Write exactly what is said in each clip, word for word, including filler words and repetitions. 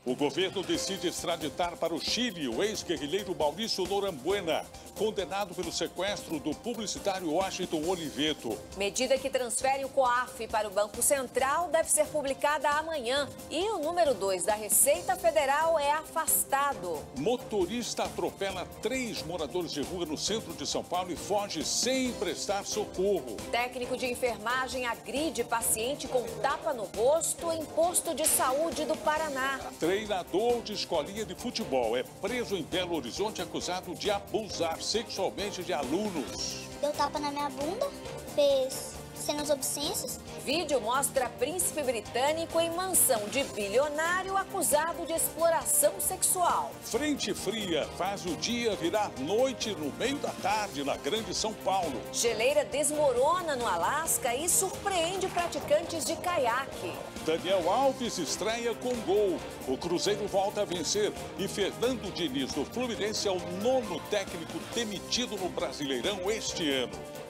O governo decide extraditar para o Chile o ex-guerrilheiro Maurício Norambuena, condenado pelo sequestro do publicitário Washington Oliveto. Medida que transfere o COAF para o Banco Central deve ser publicada amanhã. E o número dois da Receita Federal é afastado. Motorista atropela três moradores de rua no centro de São Paulo e foge sem prestar socorro. Técnico de enfermagem agride paciente com tapa no rosto em posto de saúde do Paraná. Treinador de escolinha de futebol é preso em Belo Horizonte acusado de abusar sexualmente de alunos. Deu tapa na minha bunda, fez cenas obscenas. Vídeo mostra príncipe britânico em mansão de bilionário acusado de exploração sexual. Frente fria faz o dia virar noite no meio da tarde na Grande São Paulo. Geleira desmorona no Alasca e surpreende praticantes de caiaque. Daniel Alves estreia com gol. O Cruzeiro volta a vencer e Fernando Diniz do Fluminense é o nono técnico demitido no Brasileirão este ano.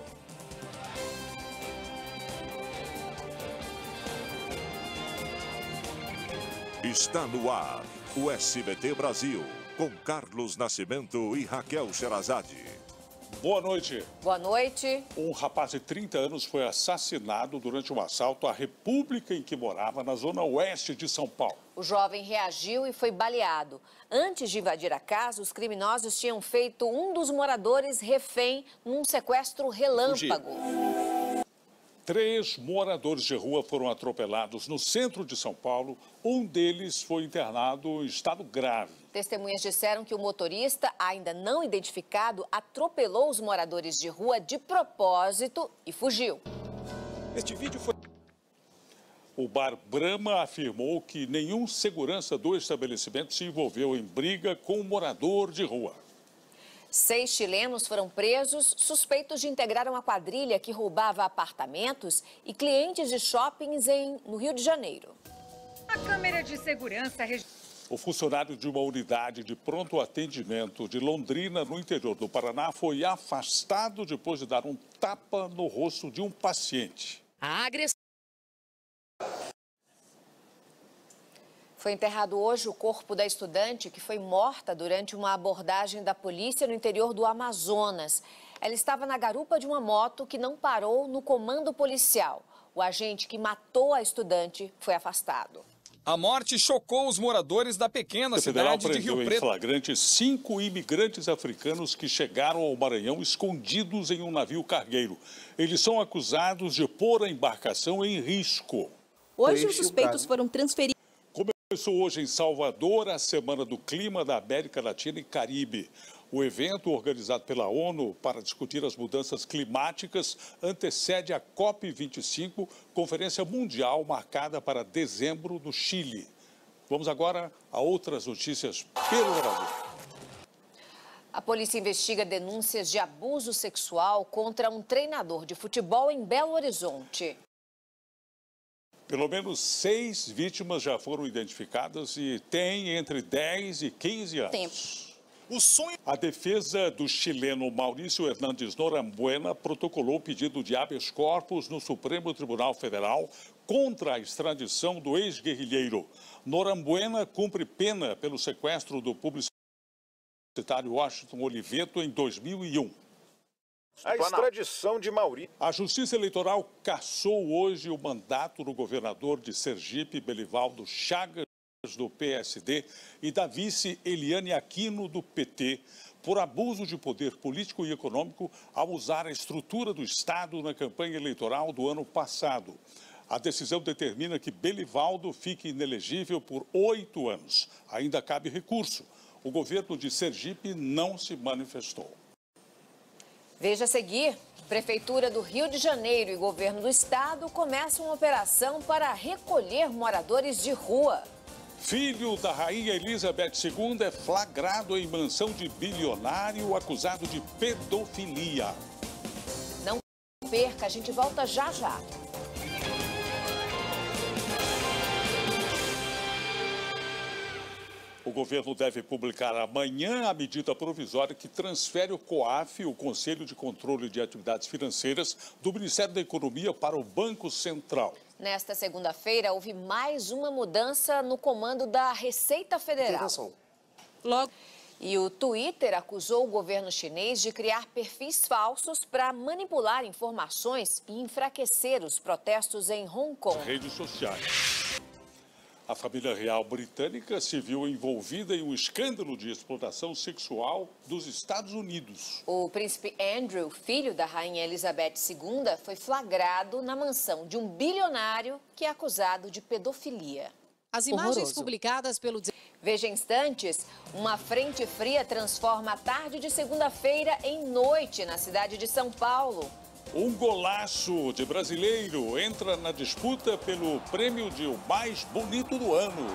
Está no ar o S B T Brasil, com Carlos Nascimento e Raquel Sherazade. Boa noite. Boa noite. Um rapaz de trinta anos foi assassinado durante um assalto à república em que morava na zona oeste de São Paulo. O jovem reagiu e foi baleado. Antes de invadir a casa, os criminosos tinham feito um dos moradores refém num sequestro relâmpago. Três moradores de rua foram atropelados no centro de São Paulo. Um deles foi internado em estado grave. Testemunhas disseram que o motorista, ainda não identificado, atropelou os moradores de rua de propósito e fugiu. Este vídeo foi... O Bar Brahma afirmou que nenhum segurança do estabelecimento se envolveu em briga com um morador de rua. Seis chilenos foram presos, suspeitos de integrar uma quadrilha que roubava apartamentos e clientes de shoppings em, no Rio de Janeiro. A câmera de segurança... O funcionário de uma unidade de pronto atendimento de Londrina, no interior do Paraná, foi afastado depois de dar um tapa no rosto de um paciente. A agressão... Foi enterrado hoje o corpo da estudante que foi morta durante uma abordagem da polícia no interior do Amazonas. Ela estava na garupa de uma moto que não parou no comando policial. O agente que matou a estudante foi afastado. A morte chocou os moradores da pequena cidade de Rio Preto. Em flagrante cinco imigrantes africanos que chegaram ao Maranhão escondidos em um navio cargueiro. Eles são acusados de pôr a embarcação em risco. Hoje os suspeitos foram transferidos. Começou hoje em Salvador a Semana do Clima da América Latina e Caribe. O evento, organizado pela ONU para discutir as mudanças climáticas, antecede a COP vinte e cinco, conferência mundial marcada para dezembro no Chile. Vamos agora a outras notícias pelo Brasil. A polícia investiga denúncias de abuso sexual contra um treinador de futebol em Belo Horizonte. Pelo menos seis vítimas já foram identificadas e têm entre dez e quinze anos. Tempo. O sonho... A defesa do chileno Maurício Hernandes Norambuena protocolou pedido de habeas corpus no Supremo Tribunal Federal contra a extradição do ex-guerrilheiro. Norambuena cumpre pena pelo sequestro do publicitário Washington Oliveto em dois mil e um. A extradição de Maurício. A Justiça Eleitoral cassou hoje o mandato do governador de Sergipe, Belivaldo Chagas, do P S D, e da vice Eliane Aquino, do P T, por abuso de poder político e econômico ao usar a estrutura do Estado na campanha eleitoral do ano passado. A decisão determina que Belivaldo fique inelegível por oito anos. Ainda cabe recurso. O governo de Sergipe não se manifestou. Veja a seguir, Prefeitura do Rio de Janeiro e Governo do Estado começam uma operação para recolher moradores de rua. Filho da rainha Elizabeth segunda é flagrado em mansão de bilionário acusado de pedofilia. Não perca, a gente volta já já. O governo deve publicar amanhã a medida provisória que transfere o COAF, o Conselho de Controle de Atividades Financeiras, do Ministério da Economia para o Banco Central. Nesta segunda-feira, houve mais uma mudança no comando da Receita Federal. Tem razão. Logo... E o Twitter acusou o governo chinês de criar perfis falsos para manipular informações e enfraquecer os protestos em Hong Kong. Redes sociais. A família real britânica se viu envolvida em um escândalo de exploração sexual dos Estados Unidos. O príncipe Andrew, filho da rainha Elizabeth segunda, foi flagrado na mansão de um bilionário que é acusado de pedofilia. As imagens Horroroso. publicadas pelo... Veja em instantes, uma frente fria transforma a tarde de segunda-feira em noite na cidade de São Paulo. Um golaço de brasileiro entra na disputa pelo prêmio de o mais bonito do ano.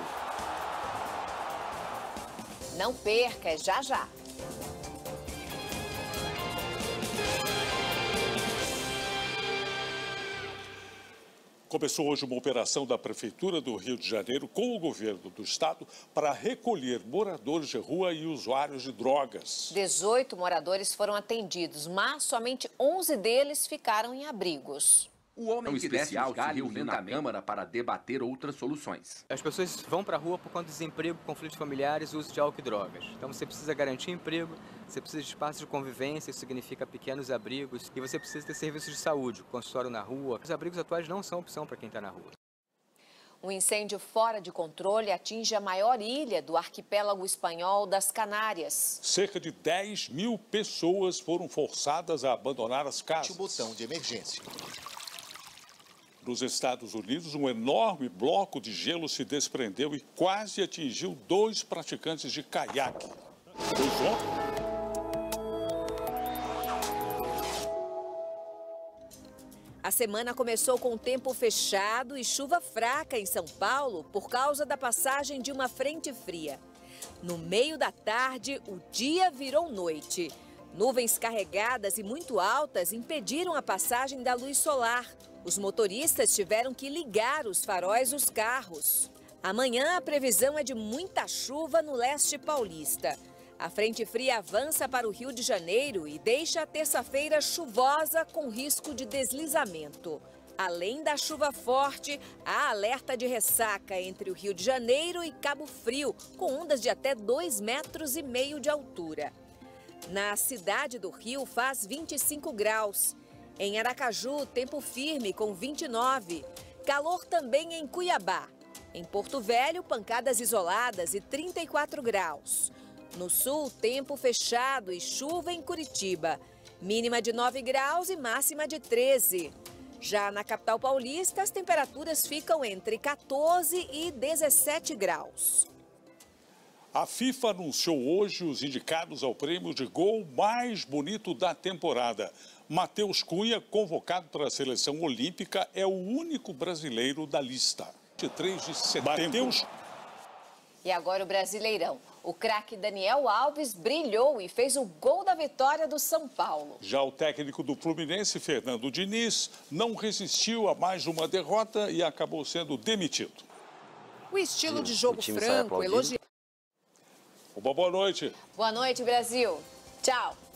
Não perca, é já já. Começou hoje uma operação da Prefeitura do Rio de Janeiro com o governo do estado para recolher moradores de rua e usuários de drogas. dezoito moradores foram atendidos, mas somente onze deles ficaram em abrigos. O homem especial se reuniu na Câmara para debater outras soluções. As pessoas vão para a rua por conta de desemprego, conflitos familiares e uso de álcool e drogas. Então você precisa garantir emprego, você precisa de espaços de convivência, isso significa pequenos abrigos, e você precisa ter serviços de saúde, consultório na rua. Os abrigos atuais não são opção para quem está na rua. Um incêndio fora de controle atinge a maior ilha do arquipélago espanhol das Canárias. Cerca de dez mil pessoas foram forçadas a abandonar as casas. O botão de emergência. Nos Estados Unidos, um enorme bloco de gelo se desprendeu e quase atingiu dois praticantes de caiaque. Pois ontem... A semana começou com tempo fechado e chuva fraca em São Paulo por causa da passagem de uma frente fria. No meio da tarde, o dia virou noite. Nuvens carregadas e muito altas impediram a passagem da luz solar. Os motoristas tiveram que ligar os faróis dos carros. Amanhã a previsão é de muita chuva no leste paulista. A frente fria avança para o Rio de Janeiro e deixa a terça-feira chuvosa com risco de deslizamento. Além da chuva forte, há alerta de ressaca entre o Rio de Janeiro e Cabo Frio, com ondas de até dois metros e meio de altura. Na cidade do Rio faz vinte e cinco graus. Em Aracaju, tempo firme com vinte e nove. Calor também em Cuiabá. Em Porto Velho, pancadas isoladas e trinta e quatro graus. No sul, tempo fechado e chuva em Curitiba. Mínima de nove graus e máxima de treze. Já na capital paulista, as temperaturas ficam entre quatorze e dezessete graus. A FIFA anunciou hoje os indicados ao prêmio de gol mais bonito da temporada. Matheus Cunha, convocado para a seleção olímpica, é o único brasileiro da lista. vinte e três de setembro. Mateus... E agora o Brasileirão. O craque Daniel Alves brilhou e fez o gol da vitória do São Paulo. Já o técnico do Fluminense, Fernando Diniz, não resistiu a mais uma derrota e acabou sendo demitido. O estilo de jogo franco, elogiado. Uma boa noite. Boa noite, Brasil. Tchau.